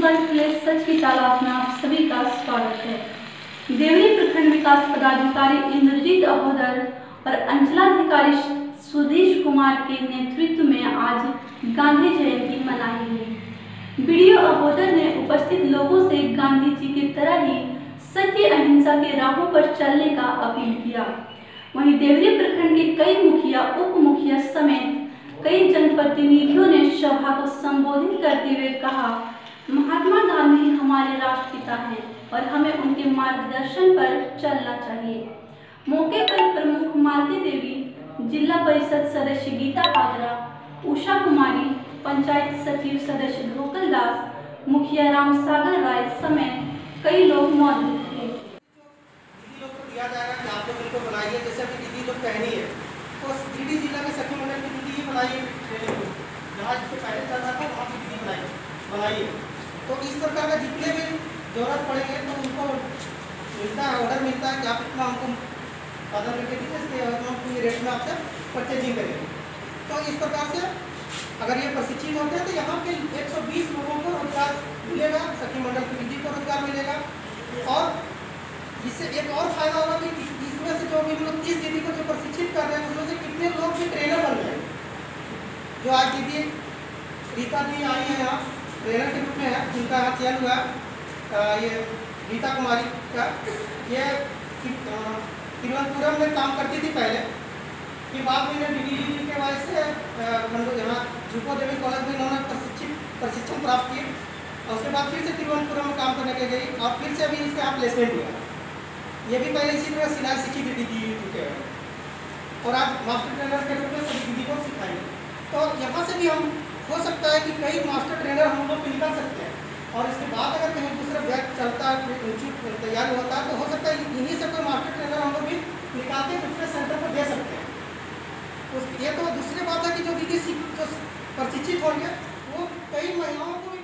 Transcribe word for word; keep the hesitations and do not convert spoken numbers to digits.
World place सच की तालाश में आप सभी का स्वागत है। देवरी प्रखंड विकास पदाधिकारी इंद्रजीत अहोदर और अंचलाधिकारी सुदेश कुमार के नेतृत्व में आज गांधी जयंती मनाई गई। बीडीओ अहोदर ने उपस्थित लोगों से गांधी जी की तरह ही सत्य अहिंसा के राहों पर चलने का अपील किया। वहीं देवरी प्रखंड के कई मुखिया, उप मुखिया समेत कई जनप्रतिनिधियों ने सभा को संबोधित करते हुए कहा, महात्मा गांधी हमारे राष्ट्रपिता हैं और हमें उनके मार्गदर्शन पर चलना चाहिए। मौके पर प्रमुख मालती देवी, जिला परिषद सदस्य गीता हाजरा, उषा कुमारी, पंचायत सचिव सदस्य ढोकल दास, मुखिया रामसागर राय समेत कई लोग मौजूद थे। दीदी लोग को दिया जाएगा कि आप लोग इनको बनाइए, जैसे अभी दीदी लोग कहनी है तो दीदी जिला के सखी मंडल की दीदी ही बनाइए, जहाँ जिससे पहले चल रहा था वहाँ की दीदी बनाइए बनाइए तो इस प्रकार का जितने भी जरूरत पड़ेंगे तो उनको मिलता है, ऑर्डर मिलता है कि आप इतना हमको ऑर्डर लेके दीजिए, हम रेट में आपसे परचेजिंग करेंगे। तो इस प्रकार से अगर ये प्रशिक्षित होते हैं तो यहाँ के एक सौ बीस लोगों को रोजगार मिलेगा, सखी मंडल की दीदी को रोजगार मिलेगा और इससे एक और फायदा होगा कि इसमें से जो भी लोग तीस दीदी को जो प्रशिक्षित कर रहे हैं उसमें से कितने लोग भी ट्रेनर बन गए। जो आज दीदी रीता दी आई है यहाँ ट्रेनर के रूप में है, उनका यहाँ चयन हुआ ये रीता कुमारी का। ये तिरुवनंतपुरम में काम करती थी पहले, फिर बाद में डी डी के वजह से यहाँ जुको देवी कॉलेज में इन्होंने प्रशिक्षित प्रशिक्षण प्राप्त किए और उसके बाद फिर से तिरुवनंतपुरम में काम करने के गई और फिर से अभी इसके यहाँ प्लेसमेंट हुआ। ये भी पहले इसी तरह सिलाई सीखी थी दीदी चुके हैं और आज मास्टर ट्रेनर के रूप में सभी दीदी को सिखाएंगे। तो यहाँ से भी हम हो सकता है कि कई मास्टर ट्रेनर हम लोग निकल सकते हैं और इसके बाद अगर कहीं दूसरा बैच चलता है, ऊँची तैयार होता है तो हो सकता है इन्हीं से कोई मास्टर ट्रेनर हम लोग भी निकाल के दूसरे सेंटर पर दे सकते हैं। तो ये तो दूसरी बात है कि जो दीदी जो प्रशिक्षित होंगे वो कई महिलाओं को